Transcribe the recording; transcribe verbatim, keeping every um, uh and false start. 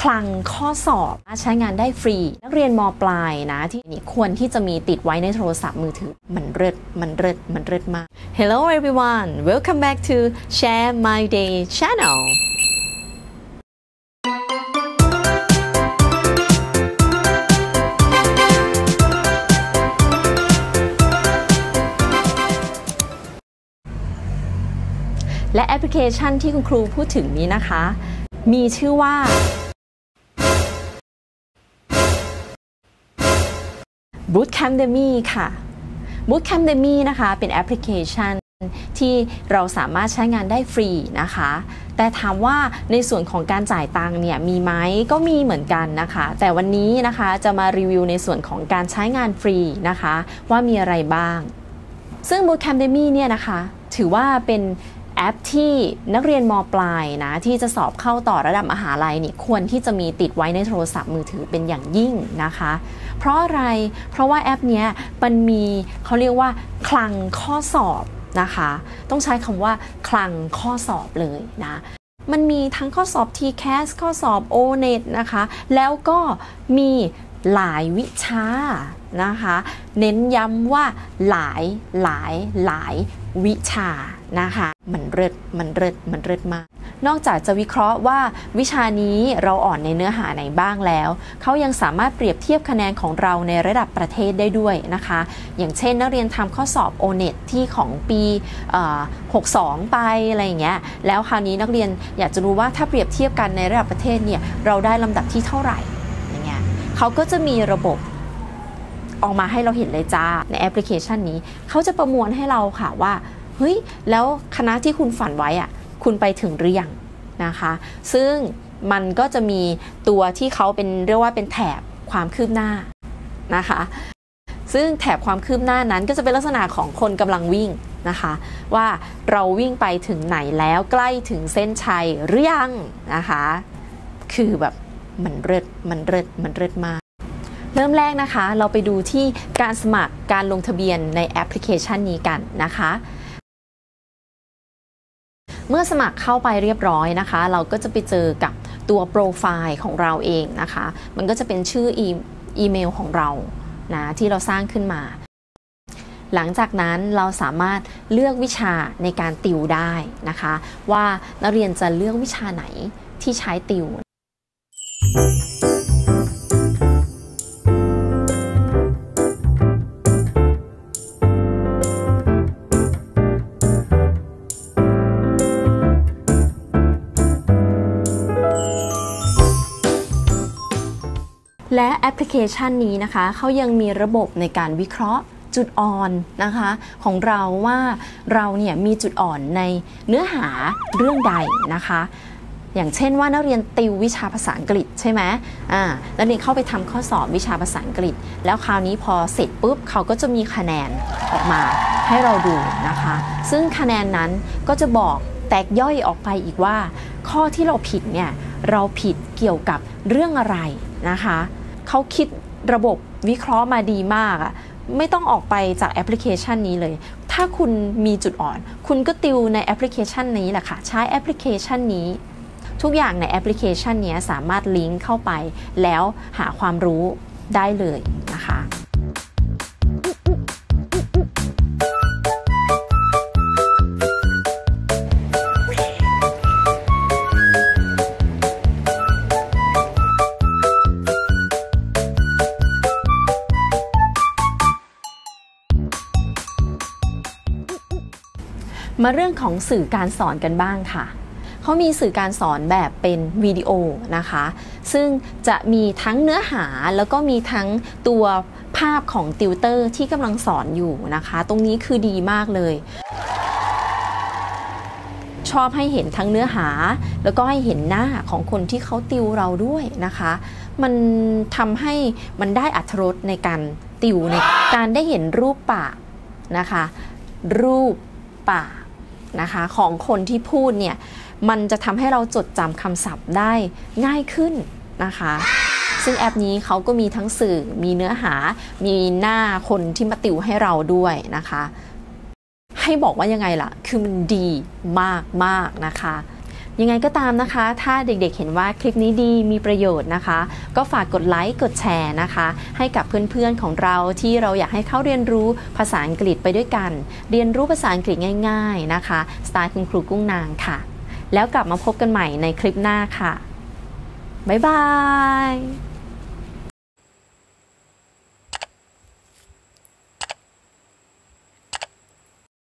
คลังข้อสอบใช้งานได้ฟรีนักเรียนม.ปลายนะที่นี่ควรที่จะมีติดไว้ในโทรศัพท์มือถือมันเลิศมันเลิศมันเลิศมาก Hello everyone welcome back to Share My Day Channelและแอปพลิเคชันที่คุณครูพูดถึงนี้นะคะมีชื่อว่า Bootcampdemy ค่ะ Bootcampdemy นะคะเป็นแอปพลิเคชันที่เราสามารถใช้งานได้ฟรีนะคะแต่ถามว่าในส่วนของการจ่ายตังค์เนี่ยมีไหมก็มีเหมือนกันนะคะแต่วันนี้นะคะจะมารีวิวในส่วนของการใช้งานฟรีนะคะว่ามีอะไรบ้างซึ่ง Bootcampdemy เนี่ยนะคะถือว่าเป็นแอปที่นักเรียนม.ปลายนะที่จะสอบเข้าต่อระดับมหาลัยนี่ควรที่จะมีติดไว้ในโทรศัพท์มือถือเป็นอย่างยิ่งนะคะเพราะอะไรเพราะว่าแอปเนี้ยมันมีเขาเรียกว่าคลังข้อสอบนะคะต้องใช้คำว่าคลังข้อสอบเลยนะมันมีทั้งข้อสอบ ที แคส ข้อสอบ โอ เน็ต นะคะแล้วก็มีหลายวิชานะคะเน้นย้ำว่าหลายหลายหลายวิชานะคะมันเลิศมันเลิศมันเลิศมากนอกจากจะวิเคราะห์ว่าวิชานี้เราอ่อนในเนื้อหาไหนบ้างแล้วเขายังสามารถเปรียบเทียบคะแนนของเราในระดับประเทศได้ด้วยนะคะอย่างเช่นนักเรียนทำข้อสอบ โอ เน็ต ที่ของปีหกสิบสองไปอะไรอย่างเงี้ยแล้วคราวนี้นักเรียนอยากจะรู้ว่าถ้าเปรียบเทียบกันในระดับประเทศเนี่ยเราได้ลำดับที่เท่าไหร่อย่างเงี้ยเขาก็จะมีระบบออกมาให้เราเห็นเลยจ้าในแอปพลิเคชันนี้เขาจะประมวลให้เราค่ะว่าเฮ้ยแล้วคณะที่คุณฝันไว้อ่ะคุณไปถึงหรือยังนะคะซึ่งมันก็จะมีตัวที่เขาเป็นเรียกว่าเป็นแถบความคืบหน้านะคะซึ่งแถบความคืบหน้านั้นก็จะเป็นลักษณะของคนกำลังวิ่งนะคะว่าเราวิ่งไปถึงไหนแล้วใกล้ถึงเส้นชัยหรือยังนะคะคือแบบมันเลิศมันเลิศมันเลิศมากเริ่มแรกนะคะเราไปดูที่การสมัครการลงทะเบียนในแอปพลิเคชันนี้กันนะคะเมื่อสมัครเข้าไปเรียบร้อยนะคะเราก็จะไปเจอกับตัวโปรไฟล์ของเราเองนะคะมันก็จะเป็นชื่ออีอีเมลของเรานะที่เราสร้างขึ้นมาหลังจากนั้นเราสามารถเลือกวิชาในการติวได้นะคะว่านักเรียนจะเลือกวิชาไหนที่ใช้ติวและแอปพลิเคชันนี้นะคะเขายังมีระบบในการวิเคราะห์จุดอ่อนนะคะของเราว่าเราเนี่ยมีจุดอ่อนในเนื้อหาเรื่องใดนะคะอย่างเช่นว่านักเรียนติววิชาภาษาอังกฤษใช่ไหมอ่านักเรียนเข้าไปทำข้อสอบวิชาภาษาอังกฤษแล้วคราวนี้พอเสร็จปุ๊บเขาก็จะมีคะแนนออกมาให้เราดูนะคะซึ่งคะแนนนั้นก็จะบอกแตกย่อยออกไปอีกว่าข้อที่เราผิดเนี่ยเราผิดเกี่ยวกับเรื่องอะไรนะคะเขาคิดระบบวิเคราะห์มาดีมากอ่ะไม่ต้องออกไปจากแอปพลิเคชันนี้เลยถ้าคุณมีจุดอ่อนคุณก็ติวในแอปพลิเคชันนี้แหละค่ะใช้แอปพลิเคชันนี้ทุกอย่างในแอปพลิเคชันนี้สามารถลิงก์เข้าไปแล้วหาความรู้ได้เลยนะคะมาเรื่องของสื่อการสอนกันบ้างค่ะเขามีสื่อการสอนแบบเป็นวิดีโอนะคะซึ่งจะมีทั้งเนื้อหาแล้วก็มีทั้งตัวภาพของติวเตอร์ที่กำลังสอนอยู่นะคะตรงนี้คือดีมากเลยชอบให้เห็นทั้งเนื้อหาแล้วก็ให้เห็นหน้าของคนที่เขาติวเราด้วยนะคะมันทำให้มันได้อรรถรสในการติวในการได้เห็นรูปปากนะคะรูปปากนะคะของคนที่พูดเนี่ยมันจะทำให้เราจดจำคำศัพท์ได้ง่ายขึ้นนะคะซึ่งแอปนี้เขาก็มีทั้งสื่อมีเนื้อหามีหน้าคนที่มาติวให้เราด้วยนะคะให้บอกว่ายังไงล่ะคือมันดีมากมากนะคะยังไงก็ตามนะคะถ้าเด็กๆเห็นว่าคลิปนี้ดีมีประโยชน์นะคะก็ฝากกดไลค์กดแชร์นะคะให้กับเพื่อนๆของเราที่เราอยากให้เขาเรียนรู้ภาษาอังกฤษไปด้วยกันเรียนรู้ภาษาอังกฤษง่ายๆนะคะสไตล์คุณครูกุ้งนางค่ะแล้วกลับมาพบกันใหม่ในคลิปหน้าค่ะบ๊ายบาย